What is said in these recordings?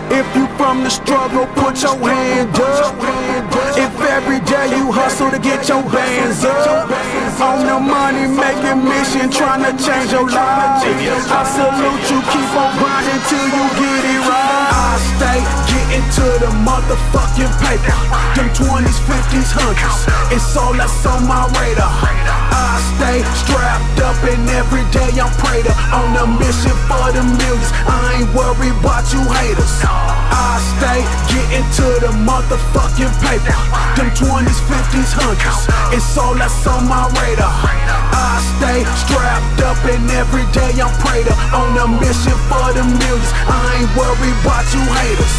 If you from the struggle, put your hand up. If every day you hustle to get your bands up, on the money making mission, trying to change your life, I salute you, keep on grinding till you get it right. I stay getting to the motherfucking paper. Them 20s, 50s, 100s, it's all that's on my radar. I stay strapped up and every day I'm prayed up, on a mission for the millions. I ain't worried about you haters. I stay getting to the motherfucking paper. Them 20s, 50s, 100s, it's all that's on my radar. I stay strapped up and every day I'm prayed up, on a mission for the millions. I ain't worried about you haters.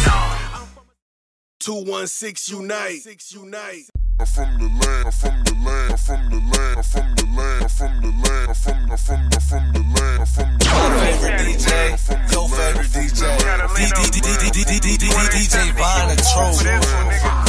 216 unite. I'm from the land, I'm from the land, I'm from the land, I'm from the land, I'm from the land, I'm from the land, I'm from the land. Your favorite DJ, your favorite DJ, DJ Bond and Troll.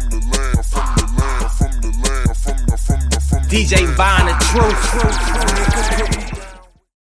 DJ Vine the Truth.